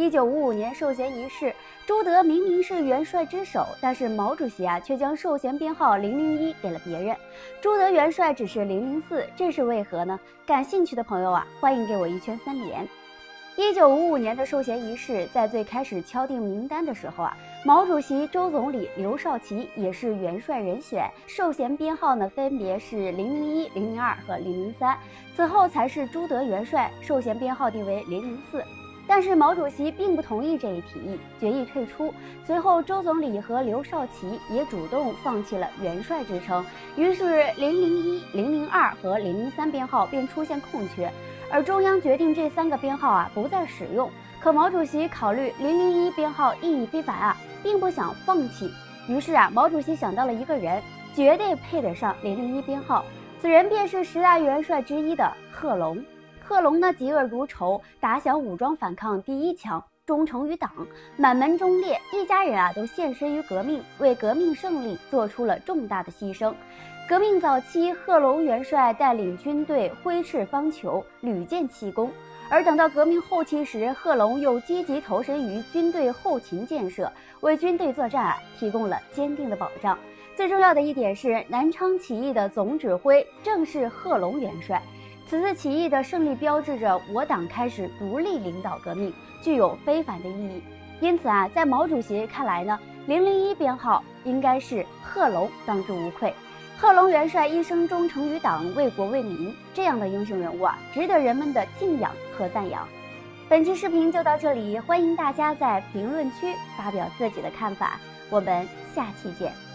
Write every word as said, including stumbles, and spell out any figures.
一九五五年授衔仪式，朱德明明是元帅之首，但是毛主席啊却将授衔编号零零一给了别人，朱德元帅只是零零四，这是为何呢？感兴趣的朋友啊，欢迎给我一圈三连。一九五五年的授衔仪式，在最开始敲定名单的时候啊，毛主席、周总理、刘少奇也是元帅人选，授衔编号呢分别是零零一、零零二和零零三，此后才是朱德元帅，授衔编号定为零零四。但是毛主席并不同意这一提议，决议退出。随后，周总理和刘少奇也主动放弃了元帅之称，于是零零一、零零二和零零三编号便出现空缺。而中央决定这三个编号啊不再使用，可毛主席考虑零零一编号意义非凡啊，并不想放弃。于是啊，毛主席想到了一个人，绝对配得上零零一编号，此人便是十大元帅之一的贺龙。贺龙呢，嫉恶如仇，打响武装反抗第一枪，忠诚于党，满门忠烈，一家人啊都献身于革命，为革命胜利做出了重大的牺牲。革命早期，贺龙元帅带领军队挥斥方遒，屡建奇功；而等到革命后期时，贺龙又积极投身于军队后勤建设，为军队作战啊提供了坚定的保障。最重要的一点是，南昌起义的总指挥正是贺龙元帅。此次起义的胜利标志着我党开始独立领导革命，具有非凡的意义。因此啊，在毛主席看来呢，零零一编号应该是贺龙当之无愧。贺龙元帅一生忠诚于党，为国为民，这样的英雄人物啊，值得人们的敬仰和赞扬。本期视频就到这里，欢迎大家在评论区发表自己的看法，我们下期见。